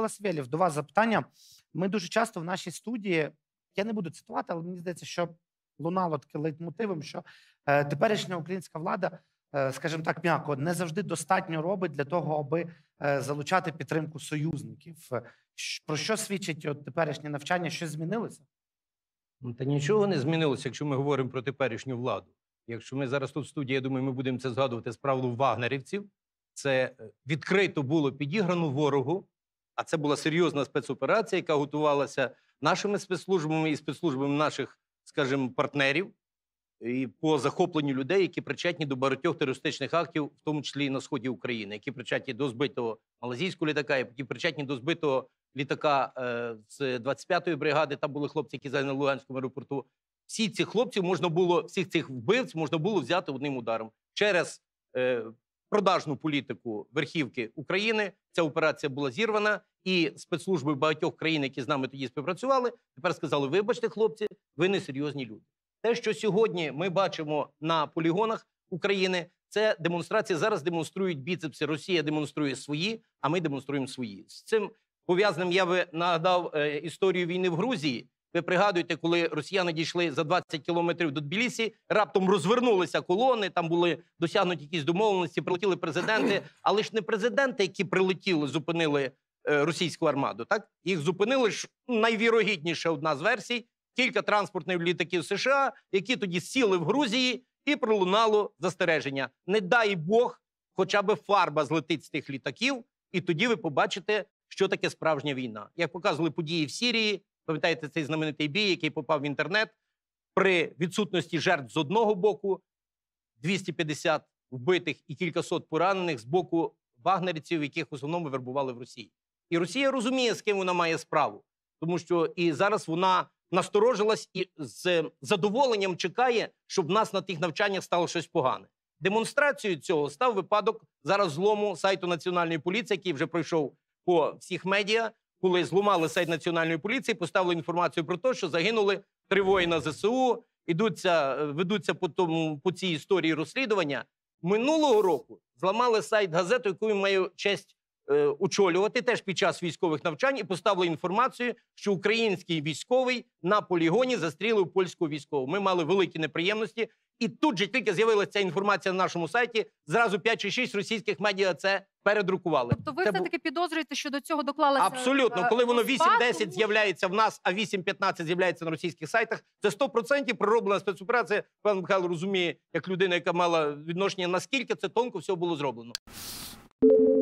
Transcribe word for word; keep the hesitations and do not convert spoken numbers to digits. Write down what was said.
Баласвєлєв, до вас запитання. Ми дуже часто в нашій студії, я не буду цитувати, але мені здається, що лунало таке лейтмотивом, що е, теперішня українська влада, е, скажімо так, м'яко, не завжди достатньо робить для того, аби е, залучати підтримку союзників. Щ- Про що свідчить от, теперішнє навчання? Що змінилося? Ну, та нічого не змінилося, якщо ми говоримо про теперішню владу. Якщо ми зараз тут в студії, я думаю, ми будемо це згадувати з правилу вагнерівців, це відкрито було підіграно ворогу, а це була серйозна спецоперація, яка готувалася нашими спецслужбами і спецслужбами наших, скажімо, партнерів, і по захопленню людей, які причетні до багатьох терористичних актів, в тому числі і на сході України, які причетні до збитого малазійського літака, які причетні до збитого літака е, з двадцять п'ятої бригади, там були хлопці, які загинули на Луганському аеропорту. Всі ці хлопців можна було, всіх цих вбивць можна було взяти одним ударом. Через е, продажну політику верхівки України ця операція була зірвана, і спецслужби багатьох країн, які з нами тоді співпрацювали, тепер сказали: вибачте, хлопці, ви не серйозні люди. Те, що сьогодні ми бачимо на полігонах України, це демонстрація. Зараз демонструють біцепси. Росія демонструє свої, а ми демонструємо свої. З цим пов'язаним я би нагадав е, історію війни в Грузії. Ви пригадуєте, коли росіяни дійшли за двадцять кілометрів до Тбілісі, раптом розвернулися колони, там були досягнуті якісь домовленості, прилетіли президенти, але ж не президенти, які прилетіли, зупинили е, російську армаду, так? Їх зупинили ж, найвірогідніше, одна з версій, кілька транспортних літаків США, які тоді сіли в Грузії, і пролунало застереження: не дай Бог, хоча б фарба злетить з тих літаків, і тоді ви побачите, що таке справжня війна. Як показували події в Сирії, пам'ятаєте цей знаменитий бій, який попав в інтернет, при відсутності жертв з одного боку, двісті п'ятдесят вбитих і кількасот поранених з боку вагнерівців, яких в основному вербували в Росії. І Росія розуміє, з ким вона має справу, тому що і зараз вона насторожилась і з задоволенням чекає, щоб в нас на тих навчаннях стало щось погане. Демонстрацією цього став випадок зараз злому сайту Національної поліції, який вже пройшов по всіх медіа, коли зламали сайт Національної поліції, поставили інформацію про те, що загинули три воїна ЗСУ, ідуться, ведуться по, тому, по цій історії розслідування. Минулого року зламали сайт газету, яку я маю честь е, очолювати, теж під час військових навчань, і поставили інформацію, що український військовий на полігоні застрілив польського військового. Ми мали великі неприємності. І тут же тільки з'явилася ця інформація на нашому сайті, зразу п'ять чи шість російських медіа це передрукували. Тобто ви це все-таки підозрюєте, що до цього доклалася... Абсолютно. Коли воно вісім десять тому... з'являється в нас, а вісім п'ятнадцять з'являється на російських сайтах, це сто відсотків пророблена спецоперація. Пан Михайло розуміє, як людина, яка мала відношення, наскільки це тонко все було зроблено.